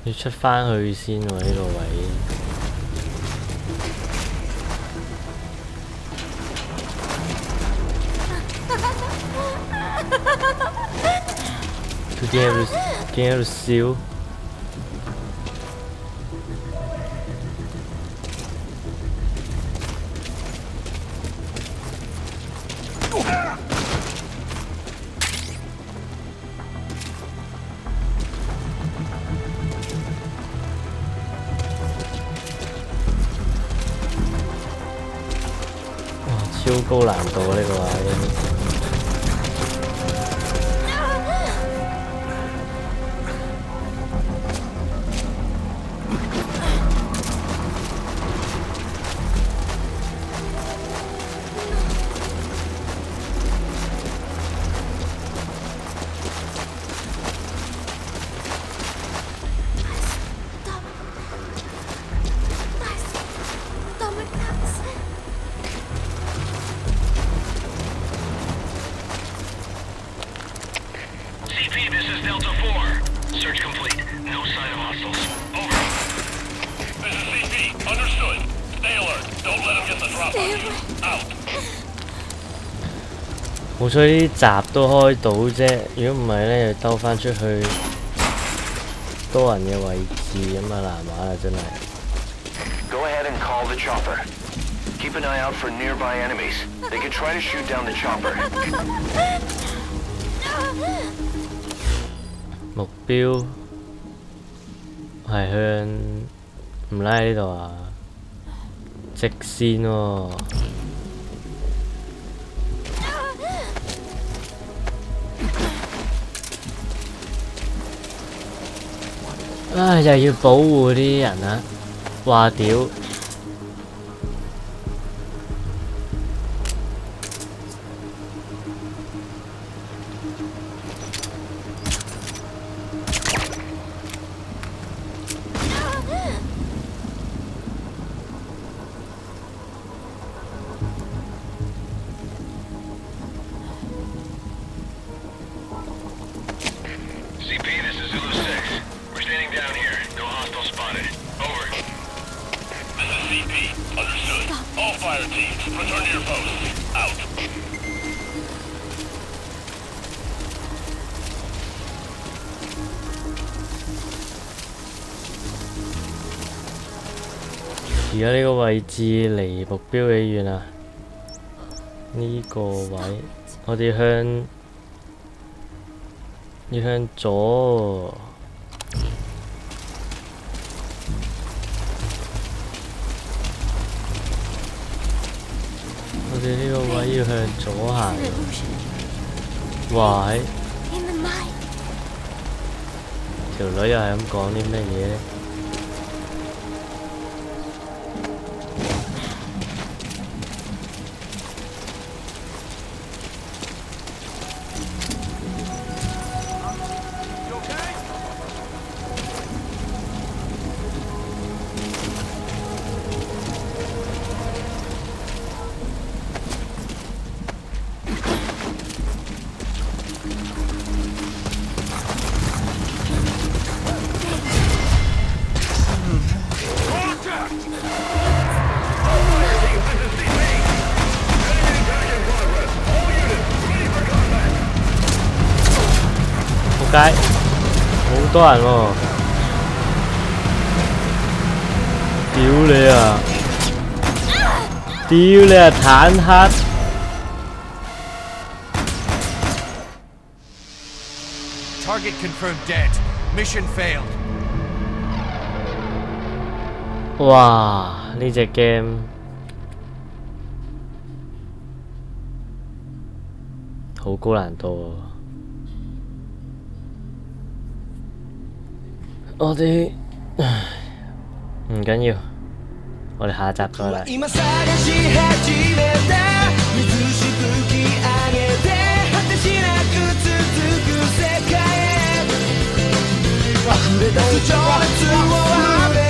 要出翻去先喎呢個位。佢竟喺度笑。超高難度呢個位，好彩啲閘都開到啫，如果唔係咧，就兜翻出去多人嘅位置咁啊難玩啦真係。 Go ahead and call the chopper. Keep an eye out for nearby enemies. They could try to shoot down the chopper. 目標係向唔拉呢度啊，直線喎。唉，又要保護啲人啊！話屌，而家呢個位置離目標幾遠啊？呢個位，我哋要向左。我哋呢個位要向左行。哇！條女又係咁講啲咩嘢咧？仆街，好多人喎！屌你啊！屌你啊！坦克！ Target confirmed dead. Mission failed. 哇！呢隻 game 好高難度啊！我哋唔緊要，我哋下集再嚟。今探し始めた水しぶき上げて果てしなく続く世界へ溢れ出す情熱をあふれ